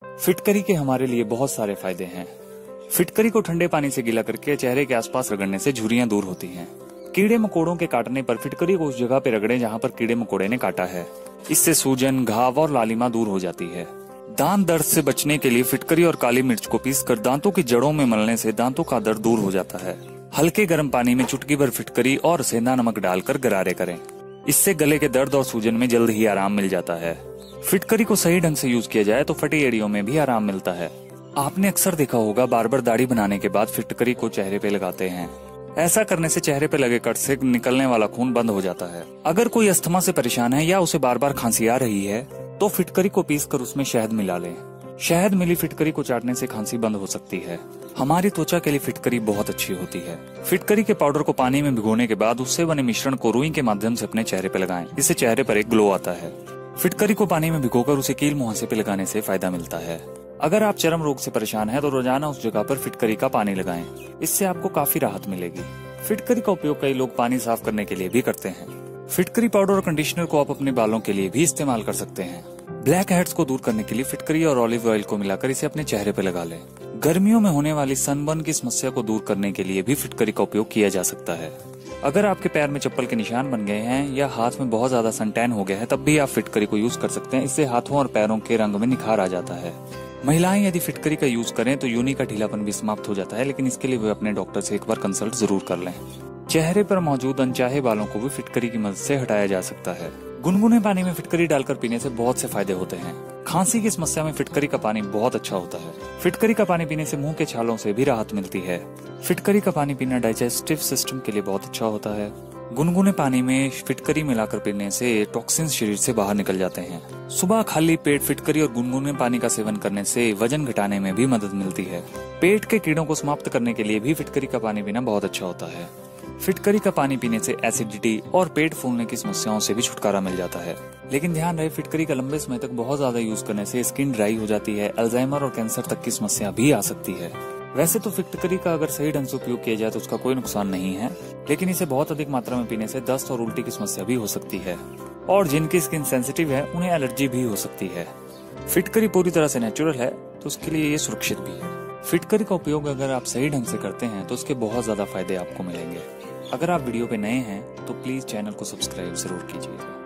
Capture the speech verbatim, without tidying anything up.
फिटकरी के हमारे लिए बहुत सारे फायदे हैं। फिटकरी को ठंडे पानी से गीला करके चेहरे के आसपास रगड़ने से झुर्रियां दूर होती हैं। कीड़े मकोड़ों के काटने पर फिटकरी को उस जगह पे रगड़ें जहां पर कीड़े मकोड़े ने काटा है। इससे सूजन, घाव और लालिमा दूर हो जाती है। दांत दर्द से बचने के लिए फिटकरी और काली मिर्च को पीसकर दांतों की जड़ों में मलने से दांतों का दर्द दूर हो जाता है। हल्के गर्म पानी में चुटकी भर फिटकरी और सेंधा नमक डालकर गरारे करें। इससे गले के दर्द और सूजन में जल्द ही आराम मिल जाता है। फिटकरी को सही ढंग से यूज किया जाए तो फटी एड़ियों में भी आराम मिलता है। आपने अक्सर देखा होगा बार्बर दाढ़ी बनाने के बाद फिटकरी को चेहरे पे लगाते हैं। ऐसा करने से चेहरे पे लगे कट से निकलने वाला खून बंद हो जाता है। अगर कोई अस्थमा से परेशान है या उसे बार बार खांसी आ रही है तो फिटकरी को पीस कर उसमें शहद मिला लें। शहद मिली फिटकरी को चाटने से खांसी बंद हो सकती है। हमारी त्वचा के लिए फिटकरी बहुत अच्छी होती है। फिटकरी के पाउडर को पानी में भिगोने के बाद उससे बने मिश्रण को रुई के माध्यम से अपने चेहरे पे लगाएं। इससे चेहरे पर एक ग्लो आता है। फिटकरी को पानी में भिगोकर उसे कील मुहासे पे लगाने से फायदा मिलता है। अगर आप चर्म रोग से परेशान हैं तो रोजाना उस जगह पर फिटकरी का पानी लगाएं। इससे आपको काफी राहत मिलेगी। फिटकरी का उपयोग कई लोग पानी साफ करने के लिए भी करते हैं। फिटकरी पाउडर और कंडीशनर को आप अपने बालों के लिए भी इस्तेमाल कर सकते हैं। ब्लैक हेड्स को दूर करने के लिए फिटकरी और ऑलिव ऑयल को मिलाकर इसे अपने चेहरे पर लगा लें। गर्मियों में होने वाली सनबर्न की समस्या को दूर करने के लिए भी फिटकरी का उपयोग किया जा सकता है। अगर आपके पैर में चप्पल के निशान बन गए हैं या हाथ में बहुत ज्यादा सनटैन हो गया है तब भी आप फिटकरी को यूज कर सकते हैं। इससे हाथों और पैरों के रंग में निखार आ जाता है। महिलाएं यदि फिटकरी का यूज करें तो योनि का ढीलापन भी समाप्त हो जाता है, लेकिन इसके लिए वे अपने डॉक्टर से एक बार कंसल्ट जरूर कर लें। चेहरे पर मौजूद अनचाहे बालों को भी फिटकरी की मदद से हटाया जा सकता है। गुनगुने पानी में फिटकरी डालकर पीने से बहुत से फायदे होते हैं। खांसी की समस्या में फिटकरी का पानी बहुत अच्छा होता है। फिटकरी का पानी पीने से मुंह के छालों से भी राहत मिलती है। फिटकरी का पानी पीना डाइजेस्टिव सिस्टम के लिए बहुत अच्छा होता है। गुनगुने पानी में फिटकरी मिलाकर पीने से टॉक्सिन शरीर से बाहर निकल जाते हैं। सुबह खाली पेट फिटकरी और गुनगुने पानी का सेवन करने से वजन घटाने में भी मदद मिलती है। पेट के कीड़ों को समाप्त करने के लिए भी फिटकरी का पानी पीना बहुत अच्छा होता है। फिटकरी का पानी पीने से एसिडिटी और पेट फूलने की समस्याओं से भी छुटकारा मिल जाता है। लेकिन ध्यान रहे, फिटकरी का लंबे समय तक बहुत ज्यादा यूज करने से स्किन ड्राई हो जाती है। अल्जाइमर और कैंसर तक की समस्या भी आ सकती है। वैसे तो फिटकरी का अगर सही ढंग से उपयोग किया जाए तो उसका कोई नुकसान नहीं है, लेकिन इसे बहुत अधिक मात्रा में पीने से दस्त और उल्टी की समस्या भी हो सकती है। और जिनकी स्किन सेंसिटिव है उन्हें एलर्जी भी हो सकती है। फिटकरी पूरी तरह से नेचुरल है तो उसके लिए ये सुरक्षित भी है। फिटकरी का उपयोग अगर आप सही ढंग से करते हैं तो उसके बहुत ज्यादा फायदे आपको मिलेंगे। अगर आप वीडियो पे नए हैं तो प्लीज चैनल को सब्सक्राइब जरूर कीजिएगा।